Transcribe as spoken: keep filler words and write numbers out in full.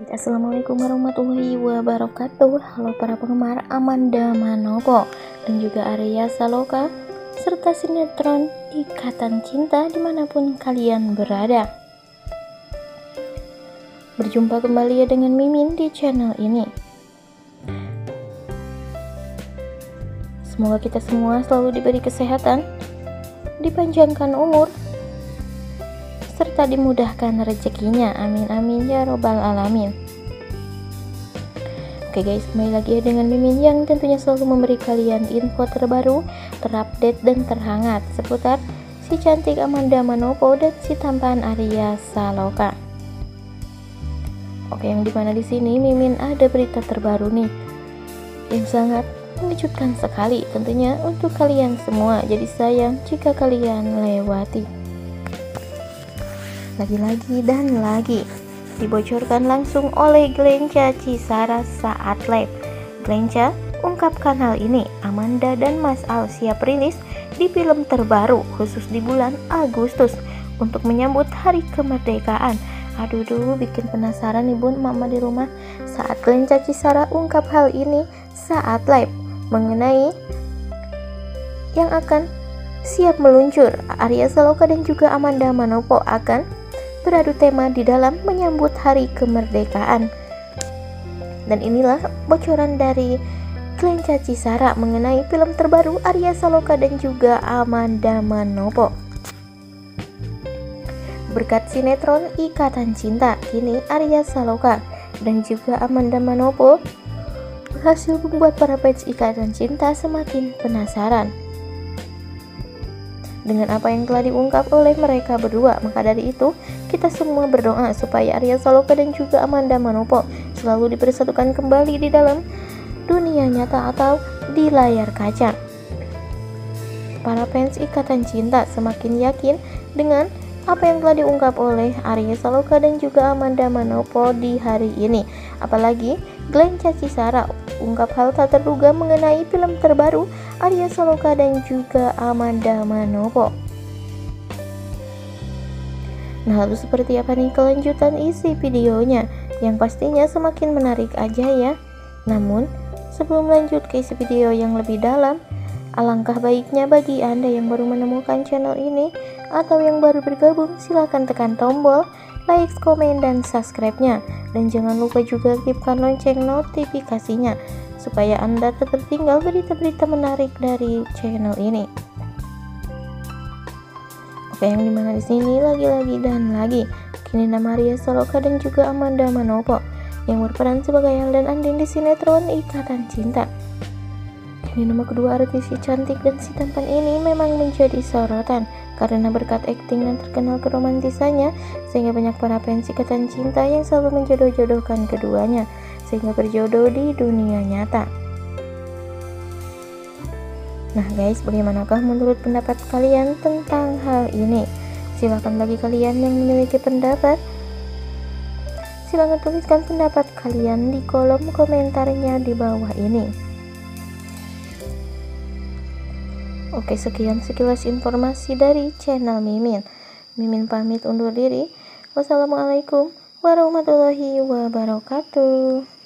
Assalamualaikum warahmatullahi wabarakatuh. Halo para penggemar Amanda Manopo dan juga Arya Saloka serta sinetron Ikatan Cinta dimanapun kalian berada. Berjumpa kembali ya dengan Mimin di channel ini. Semoga kita semua selalu diberi kesehatan, dipanjangkan umur, serta dimudahkan rezekinya. Amin amin ya robbal alamin. Oke guys, kembali lagi ya dengan Mimin yang tentunya selalu memberi kalian info terbaru, terupdate dan terhangat seputar si cantik Amanda Manopo dan si tampan Arya Saloka. Oke, yang dimana di sini Mimin ada berita terbaru nih yang sangat mengejutkan sekali tentunya untuk kalian semua. Jadi sayang jika kalian lewati. Lagi-lagi dan lagi dibocorkan langsung oleh Glenca Cisara saat live. Glenca ungkapkan hal ini, Amanda dan Mas Al siap rilis di film terbaru khusus di bulan Agustus untuk menyambut hari kemerdekaan. Aduh duh, bikin penasaran nih bun mama di rumah saat Glenca Cisara ungkap hal ini saat live mengenai yang akan siap meluncur. Arya Saloka dan juga Amanda Manopo akan beradu tema di dalam menyambut hari kemerdekaan. Dan inilah bocoran dari Glenca Cisara mengenai film terbaru Arya Saloka dan juga Amanda Manopo. Berkat sinetron Ikatan Cinta, kini Arya Saloka dan juga Amanda Manopo berhasil membuat para fans Ikatan Cinta semakin penasaran dengan apa yang telah diungkap oleh mereka berdua. Maka dari itu, kita semua berdoa supaya Arya Saloka dan juga Amanda Manopo selalu dipersatukan kembali di dalam dunia nyata atau di layar kaca. Para fans Ikatan Cinta semakin yakin dengan apa yang telah diungkap oleh Arya Saloka dan juga Amanda Manopo di hari ini. Apalagi Glenca Cisara ungkap hal tak terduga mengenai film terbaru Arya Saloka dan juga Amanda Manopo. Nah, lalu seperti apa nih kelanjutan isi videonya? Yang pastinya semakin menarik aja ya. Namun, sebelum lanjut ke isi video yang lebih dalam, alangkah baiknya bagi Anda yang baru menemukan channel ini atau yang baru bergabung, silahkan tekan tombol like, komen, dan subscribe-nya. Dan jangan lupa juga aktifkan lonceng notifikasinya supaya Anda tak tertinggal berita-berita menarik dari channel ini. Oke, yang dimana di sini lagi-lagi dan lagi kini nama Arya Saloka dan juga Amanda Manopo yang berperan sebagai Al dan Andin di sinetron Ikatan Cinta. Kini nama kedua artis si cantik dan si tampan ini memang menjadi sorotan karena berkat akting dan terkenal keromantisannya sehingga banyak para fans Ikatan Cinta yang selalu menjodoh-jodohkan keduanya sehingga berjodoh di dunia nyata. Nah guys, bagaimanakah menurut pendapat kalian tentang hal ini? Silahkan bagi kalian yang memiliki pendapat, silahkan tuliskan pendapat kalian di kolom komentarnya di bawah ini. Oke, sekian sekilas informasi dari channel Mimin. Mimin pamit undur diri. Wassalamualaikum warahmatullahi wabarakatuh.